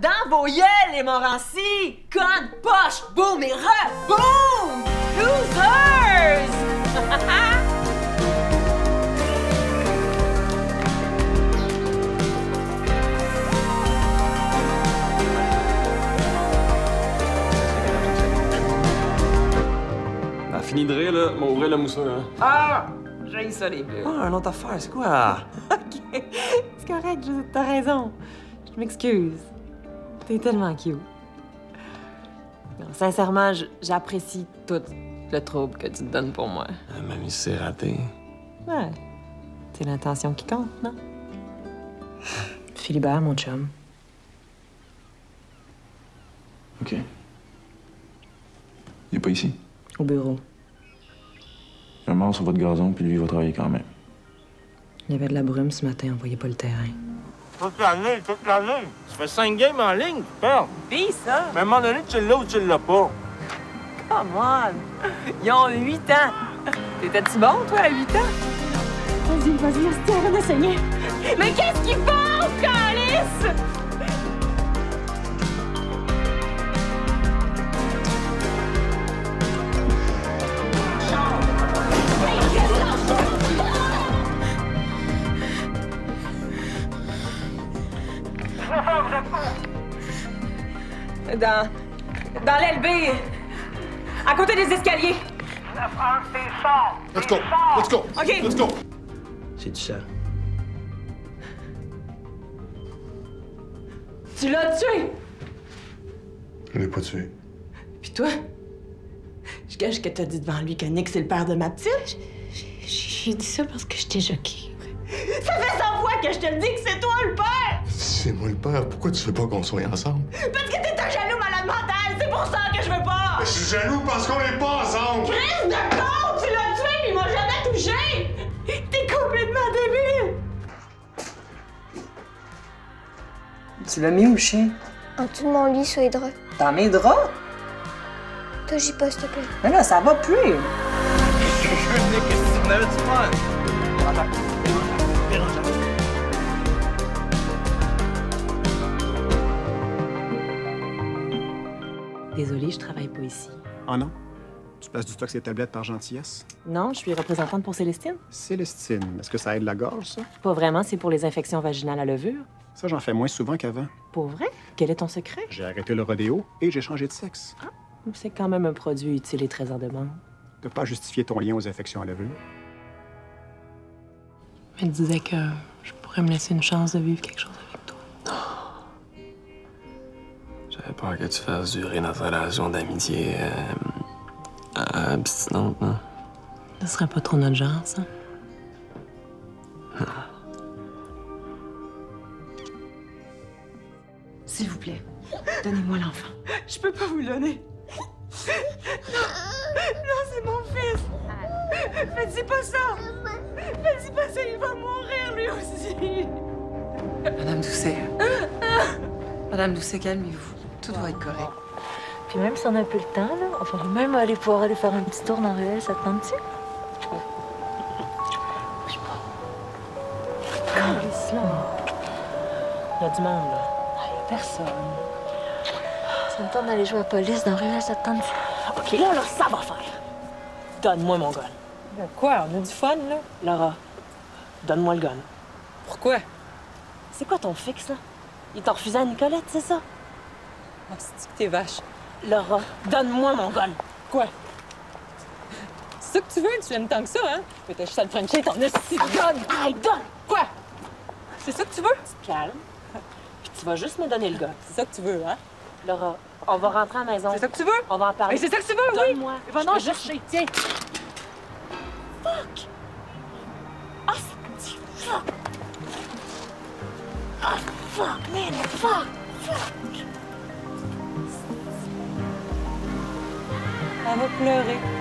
dans vos yeux, les Morancy! Conne, poche, boum et re-boum! Losers! Fini de rire, là. M'ouvrir la moussole, hein. Ah! J'ai ça, les bleus. Ah, une autre affaire, c'est quoi? OK. C'est correct, t'as raison. Je m'excuse. T'es tellement cute. Non, sincèrement, j'apprécie tout le trouble que tu te donnes pour moi. Ah, mamie, c'est raté. Ouais. C'est l'intention qui compte, non? Philibert, mon chum. OK. Il est pas ici. Au bureau. Il y a un mort sur votre gazon, puis lui, il va travailler quand même. Il y avait de la brume ce matin, on voyait pas le terrain. Toute l'année, toute l'année. Tu fais 5 games en ligne, tu perds. Pis ça! Mais à un moment donné, tu l'as ou tu l'as pas. Come on! Ils ont 8 ans! T'étais-tu bon, toi, à 8 ans? Vas-y, arrête de saigner! Mais qu'est-ce qu'ils font, Calice? Dans l'LB, à côté des escaliers. Let's go! Let's go! OK. Let's go! C'est du sang. Tu l'as tué. Je l'ai pas tué. Puis toi, je gage que t'as dit devant lui que Nick, c'est le père de ma petite. J'ai dit ça parce que j'étais choquée. Ça fait 100 fois que je te le dis que c'est toi le père! C'est moi le père. Pourquoi tu veux pas qu'on soit ensemble? Parce que t'es un jaloux malade mental! C'est pour ça que je veux pas! Je suis jaloux parce qu'on est pas ensemble! Chris de con! Tu l'as tué puis il m'a jamais touché! T'es complètement débile! Tu l'as mis où, le chien? En dessous de mon lit, sur les draps. Dans mes draps? Touche pas, s'il te plaît. Mais là, ça va plus. On avait du fun. Désolée, je travaille pas ici. Ah non? Tu passes du stock ces tablettes par gentillesse? Non, je suis représentante pour Célestine. Célestine, est-ce que ça aide la gorge, ça? Pas vraiment, c'est pour les infections vaginales à levure. Ça, j'en fais moins souvent qu'avant. Pour vrai? Quel est ton secret? J'ai arrêté le rodéo et j'ai changé de sexe. C'est quand même un produit utile et très en demande. De pas justifier ton lien aux infections à levure. Elle disait que je pourrais me laisser une chance de vivre quelque chose avec toi. J'avais peur que tu fasses durer notre relation d'amitié abstinente, non? Ce serait pas trop notre genre, ça? S'il vous plaît, donnez-moi l'enfant. Je peux pas vous le donner. Non, c'est mon fils. Faites-y pas ça. Faites-y pas ça, il va mourir lui aussi. Madame Doucet. Madame Doucet, calmez-vous. Tout va être correct. Puis même si on a un peu le temps, là, on va même pouvoir aller faire un petit tour dans la ruelle, ça te tente-tu? Bouge pas. Calisse, là. Il y a du monde, là. Personne. Ça me tente d'aller jouer à la police dans la ruelle, ça te tente-tu? OK, là, ça va faire. Donne-moi mon gun. Quoi, on a du fun, là? Laura, donne-moi le gun. Pourquoi? C'est quoi ton fixe, là? Il t'a refusé à Nicolette, c'est ça? Oh, c'est que t'es vache. Laura, donne-moi mon gun. Quoi? C'est ça que tu veux? Tu l'aimes tant que ça, hein? Mais t'as juste à le frencher ton esti de gun! Hey, donne! Quoi? C'est ça que tu veux? Tu te calmes. Puis tu vas juste me donner le gun. C'est ça que tu veux, hein? Laura, on va rentrer à la maison. C'est ça que tu veux? On va en parler. Mais c'est ça que tu veux, oui! Donne-moi. Va non, chercher, tiens! Fuck! Ah, c'est fuck! Ah, fuck, man! Fuck! Fuck! Elle va pleurer.